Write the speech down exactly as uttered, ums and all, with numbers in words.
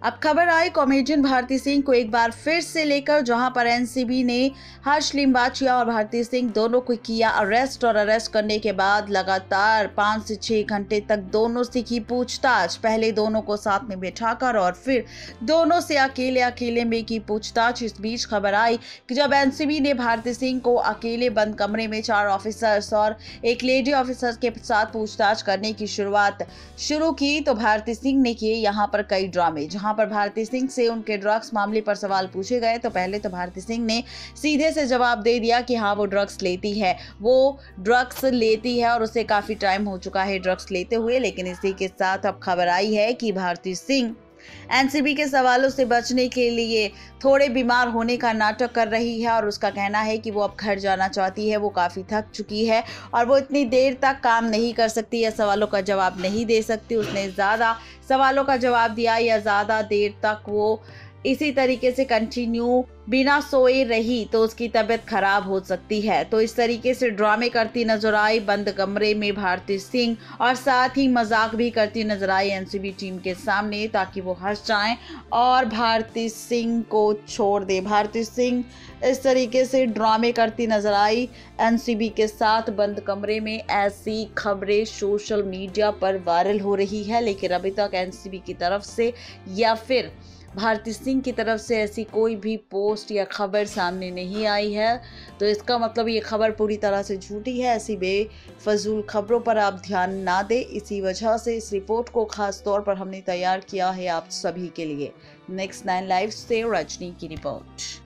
अब खबर आई कॉमेडियन भारती सिंह को एक बार फिर से लेकर, जहां पर एनसीबी ने हर्ष लिम्बाचिया और भारती सिंह दोनों को किया अरेस्ट और अरेस्ट करने के बाद लगातार पाँच से छह घंटे तक दोनों से की पूछताछ। पहले दोनों को साथ में बैठाकर और फिर दोनों से अकेले अकेले में की पूछताछ। इस बीच खबर आई कि जब एनसीबी ने भारती सिंह को अकेले बंद कमरे में चार ऑफिसर्स और एक लेडी ऑफिसर के साथ पूछताछ करने की शुरुआत शुरू की तो भारती सिंह ने किए यहाँ पर कई ड्रामे। जहां पर भारती सिंह से उनके ड्रग्स मामले पर सवाल पूछे गए तो पहले तो भारती सिंह ने सीधे से जवाब दे दिया कि हाँ वो ड्रग्स लेती है, वो ड्रग्स लेती है और उसे काफी टाइम हो चुका है ड्रग्स लेते हुए। लेकिन इसी के साथ अब खबर आई है कि भारती सिंह एनसीबी के सवालों से बचने के लिए थोड़े बीमार होने का नाटक कर रही है और उसका कहना है कि वो अब घर जाना चाहती है। वो काफ़ी थक चुकी है और वो इतनी देर तक काम नहीं कर सकती या सवालों का जवाब नहीं दे सकती। उसने ज़्यादा सवालों का जवाब दिया या ज़्यादा देर तक वो इसी तरीके से कंटिन्यू बिना सोए रही तो उसकी तबीयत खराब हो सकती है। तो इस तरीके से ड्रामे करती नजर आई बंद कमरे में भारती सिंह और साथ ही मजाक भी करती नजर आई एनसीबी टीम के सामने ताकि वो हंस जाएं और भारती सिंह को छोड़ दे। भारती सिंह इस तरीके से ड्रामे करती नजर आई एनसीबी के साथ बंद कमरे में। ऐसी खबरें सोशल मीडिया पर वायरल हो रही है, लेकिन अभी तक एनसीबी की तरफ से या फिर भारती सिंह की तरफ से ऐसी कोई भी पोस्ट या खबर सामने नहीं आई है। तो इसका मतलब ये खबर पूरी तरह से झूठी है। ऐसी बेफजूल खबरों पर आप ध्यान ना दें। इसी वजह से इस रिपोर्ट को खास तौर पर हमने तैयार किया है आप सभी के लिए। नेक्स्ट नाइन लाइव से रजनी की रिपोर्ट।